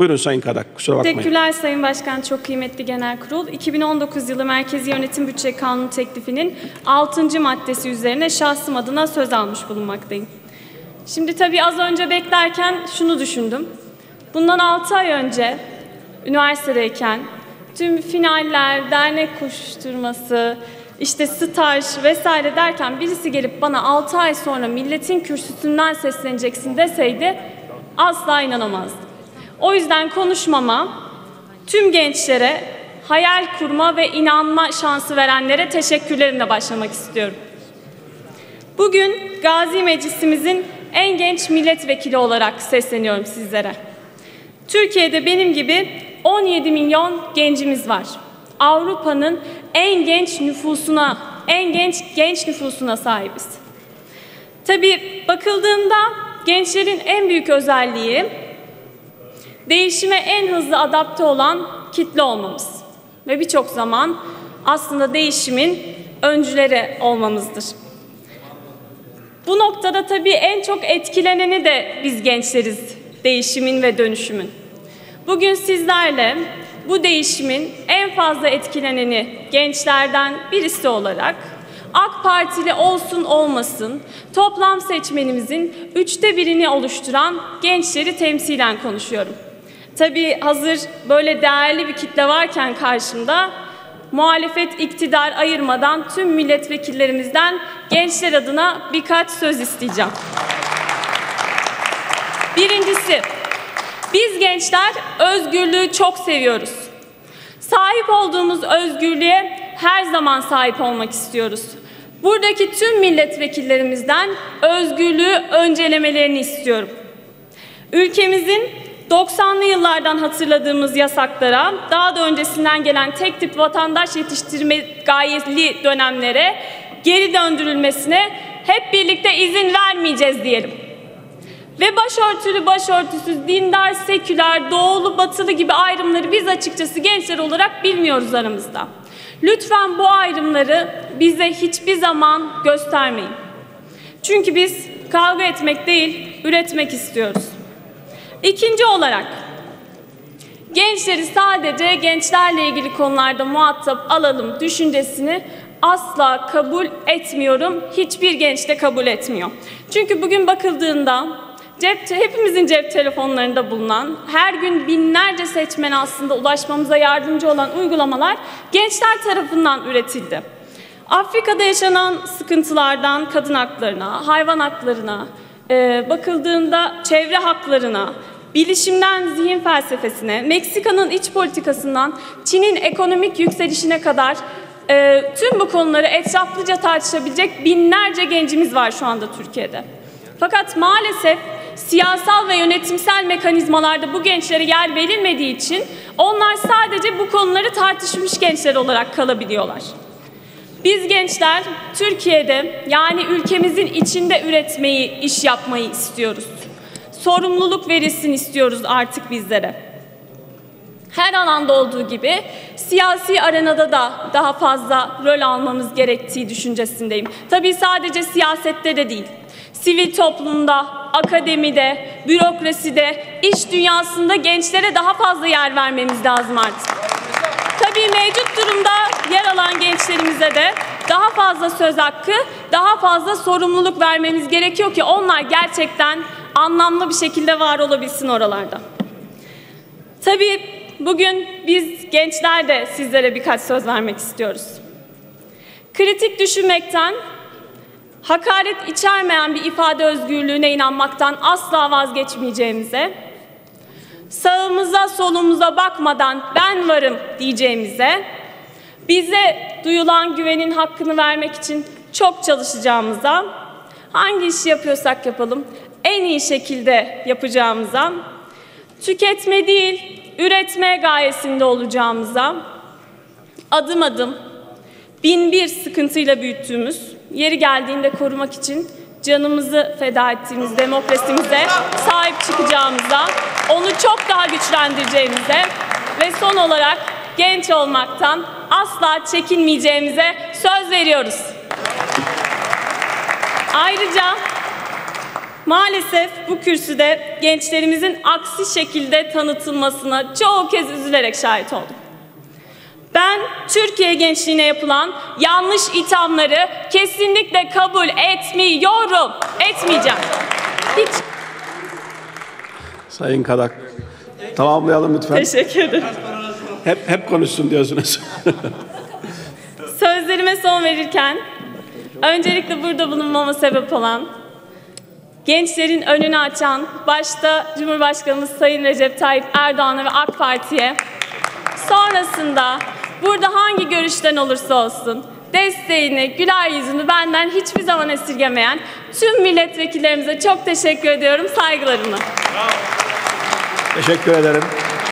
Buyurun Sayın Kadak, kusura bakmayın. Teşekkürler Sayın Başkan, çok kıymetli Genel Kurul. 2019 yılı Merkezi Yönetim Bütçe Kanunu teklifinin 6. maddesi üzerine şahsım adına söz almış bulunmaktayım. Şimdi tabii az önce beklerken şunu düşündüm. Bundan 6 ay önce üniversitedeyken tüm finaller, dernek koşuşturması, işte staj vesaire derken birisi gelip bana 6 ay sonra milletin kürsüsünden sesleneceksin deseydi asla inanamazdım. O yüzden konuşmama tüm gençlere hayal kurma ve inanma şansı verenlere teşekkürlerimle başlamak istiyorum. Bugün Gazi Meclisimizin en genç milletvekili olarak sesleniyorum sizlere. Türkiye'de benim gibi 17 milyon gencimiz var. Avrupa'nın en genç nüfusuna sahibiz. Tabii bakıldığında gençlerin en büyük özelliği değişime en hızlı adapte olan kitle olmamız ve birçok zaman aslında değişimin öncüleri olmamızdır. Bu noktada tabii en çok etkileneni de biz gençleriz, değişimin ve dönüşümün. Bugün sizlerle bu değişimin en fazla etkileneni gençlerden birisi olarak AK Partili olsun olmasın toplam seçmenimizin 1/3'ünü oluşturan gençleri temsilen konuşuyorum. Tabii hazır böyle değerli bir kitle varken karşımda muhalefet iktidar ayırmadan tüm milletvekillerimizden gençler adına birkaç söz isteyeceğim. Birincisi, biz gençler özgürlüğü çok seviyoruz. Sahip olduğumuz özgürlüğe her zaman sahip olmak istiyoruz. Buradaki tüm milletvekillerimizden özgürlüğü öncelemelerini istiyorum. Ülkemizin 90'lı yıllardan hatırladığımız yasaklara, daha da öncesinden gelen tek tip vatandaş yetiştirme gayeli dönemlere geri döndürülmesine hep birlikte izin vermeyeceğiz diyelim. Ve başörtülü, başörtüsüz, dindar, seküler, doğulu, batılı gibi ayrımları biz açıkçası gençler olarak bilmiyoruz aramızda. Lütfen bu ayrımları bize hiçbir zaman göstermeyin. Çünkü biz kavga etmek değil, üretmek istiyoruz. İkinci olarak, gençleri sadece gençlerle ilgili konularda muhatap alalım düşüncesini asla kabul etmiyorum. Hiçbir genç de kabul etmiyor. Çünkü bugün bakıldığında hepimizin cep telefonlarında bulunan, her gün binlerce seçmene aslında ulaşmamıza yardımcı olan uygulamalar gençler tarafından üretildi. Afrika'da yaşanan sıkıntılardan kadın haklarına, hayvan haklarına, bakıldığında çevre haklarına, bilişimden zihin felsefesine, Meksika'nın iç politikasından Çin'in ekonomik yükselişine kadar tüm bu konuları etraflıca tartışabilecek binlerce gencimiz var şu anda Türkiye'de. Fakat maalesef siyasal ve yönetimsel mekanizmalarda bu gençlere yer verilmediği için onlar sadece bu konuları tartışmış gençler olarak kalabiliyorlar. Biz gençler Türkiye'de, yani ülkemizin içinde üretmeyi, iş yapmayı istiyoruz. Sorumluluk verilsin istiyoruz artık bizlere. Her alanda olduğu gibi siyasi arenada da daha fazla rol almamız gerektiği düşüncesindeyim. Tabii sadece siyasette de değil. Sivil toplumda, akademide, bürokraside, iş dünyasında gençlere daha fazla yer vermemiz lazım artık. Tabii mevcut durumda yer alan gençlerimize de daha fazla söz hakkı, daha fazla sorumluluk vermemiz gerekiyor ki onlar gerçekten anlamlı bir şekilde var olabilsin oralarda. Tabii bugün biz gençler de sizlere birkaç söz vermek istiyoruz. Kritik düşünmekten, hakaret içermeyen bir ifade özgürlüğüne inanmaktan asla vazgeçmeyeceğimize, sağımıza solumuza bakmadan ben varım diyeceğimize, bize duyulan güvenin hakkını vermek için çok çalışacağımıza, hangi işi yapıyorsak yapalım en iyi şekilde yapacağımıza, tüketme değil üretme gayesinde olacağımıza, adım adım bin bir sıkıntıyla büyüttüğümüz, yeri geldiğinde korumak için canımızı feda ettiğimiz demokrasimize sahip çıkacağımıza, onu çok daha güçlendireceğimize ve son olarak genç olmaktan asla çekinmeyeceğimize söz veriyoruz. Ayrıca Maalesef bu kürsüde gençlerimizin aksi şekilde tanıtılmasına çoğu kez üzülerek şahit oldum. Ben Türkiye gençliğine yapılan yanlış ithamları kesinlikle kabul etmiyorum. Etmeyeceğim. Hiç. Sayın Kadak, tamamlayalım lütfen. Teşekkür ederim. Hep konuşsun diyorsunuz. Sözlerime son verirken öncelikle burada bulunmama sebep olan, gençlerin önünü açan, başta Cumhurbaşkanımız Sayın Recep Tayyip Erdoğan'a ve AK Parti'ye, sonrasında burada hangi görüşten olursa olsun desteğini, güler yüzünü benden hiçbir zaman esirgemeyen tüm milletvekillerimize çok teşekkür ediyorum, saygılarımla. Teşekkür ederim.